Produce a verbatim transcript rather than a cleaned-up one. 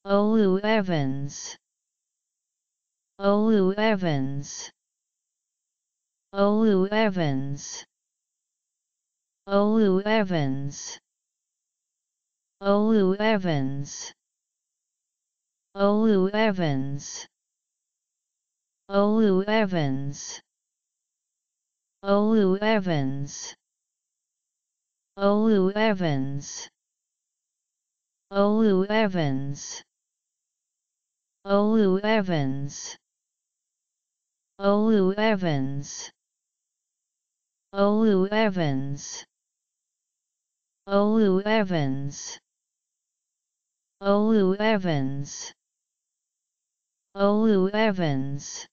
Olu Evans. Olu Evans. Olu Evans. Olu Evans. Olu Evans. Olu Evans. Olu Evans. Olu Evans. Olu Evans. Olu Evans. Olu Evans. Olu Evans. Olu Evans. Olu Evans. Olu Evans. Olu Evans.